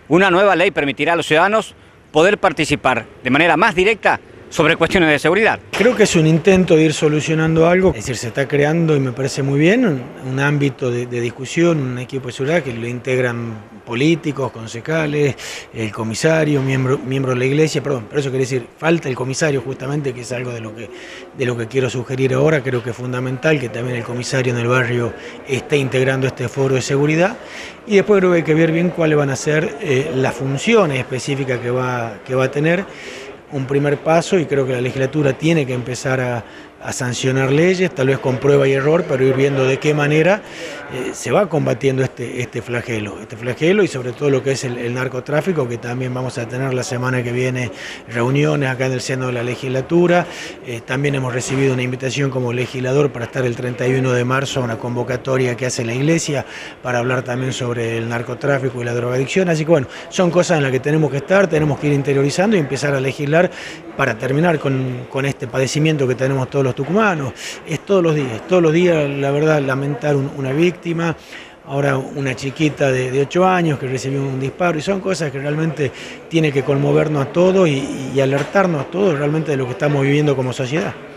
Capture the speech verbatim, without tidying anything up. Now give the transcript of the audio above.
Una nueva ley permitirá a los ciudadanos poder participar de manera más directa sobre cuestiones de seguridad. Creo que es un intento de ir solucionando algo, es decir, se está creando, y me parece muy bien, un, un ámbito de, de discusión, un equipo de seguridad que lo integran políticos, concejales, el comisario, miembro, miembro de la iglesia, perdón, pero eso quiere decir, falta el comisario justamente, que es algo de lo que, de lo que quiero sugerir ahora. Creo que es fundamental que también el comisario en el barrio esté integrando este foro de seguridad, y después creo que hay que ver bien cuáles van a ser eh, las funciones específicas que va, que va a tener. Un primer paso, y creo que la legislatura tiene que empezar a, a sancionar leyes, tal vez con prueba y error, pero ir viendo de qué manera eh, se va combatiendo este, este flagelo, este flagelo y sobre todo lo que es el, el narcotráfico, que también vamos a tener la semana que viene reuniones acá en el seno de la legislatura. Eh, también hemos recibido una invitación como legislador para estar el treinta y uno de marzo a una convocatoria que hace la iglesia para hablar también sobre el narcotráfico y la drogadicción. Así que bueno, son cosas en las que tenemos que estar, tenemos que ir interiorizando y empezar a legislar para terminar con, con este padecimiento que tenemos todos los tucumanos. Es todos los días, todos los días, la verdad, lamentar un, una víctima, ahora una chiquita de, de ocho años que recibió un disparo, y son cosas que realmente tienen que conmovernos a todos y, y alertarnos a todos realmente de lo que estamos viviendo como sociedad.